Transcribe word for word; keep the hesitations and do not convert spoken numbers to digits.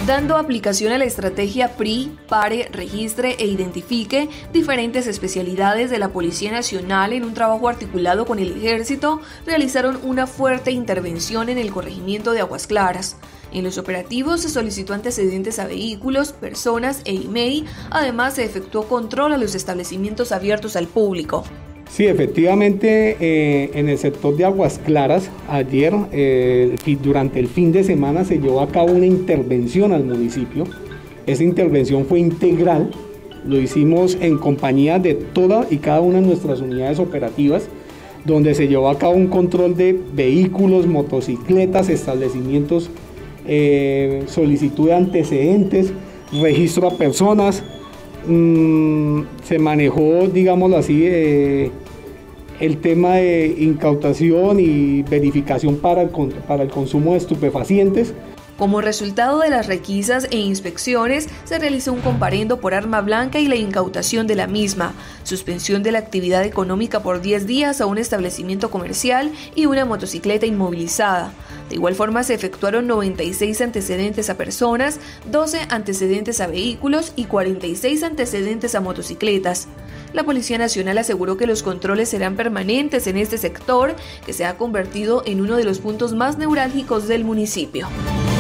Dando aplicación a la estrategia P R I, pare, registre e identifique diferentes especialidades de la Policía Nacional en un trabajo articulado con el Ejército, realizaron una fuerte intervención en el corregimiento de Aguas Claras. En los operativos se solicitó antecedentes a vehículos, personas e email, además se efectuó control a los establecimientos abiertos al público. Sí, efectivamente, eh, en el sector de Aguas Claras, ayer, eh, durante el fin de semana, se llevó a cabo una intervención al municipio. Esa intervención fue integral, lo hicimos en compañía de toda y cada una de nuestras unidades operativas, donde se llevó a cabo un control de vehículos, motocicletas, establecimientos, eh, solicitud de antecedentes, registro a personas. Mm, se manejó, digámoslo así, eh, el tema de incautación y verificación para el, para el consumo de estupefacientes. Como resultado de las requisas e inspecciones, se realizó un comparendo por arma blanca y la incautación de la misma, suspensión de la actividad económica por diez días a un establecimiento comercial y una motocicleta inmovilizada. De igual forma, se efectuaron noventa y seis antecedentes a personas, doce antecedentes a vehículos y cuarenta y seis antecedentes a motocicletas. La Policía Nacional aseguró que los controles serán permanentes en este sector, que se ha convertido en uno de los puntos más neurálgicos del municipio.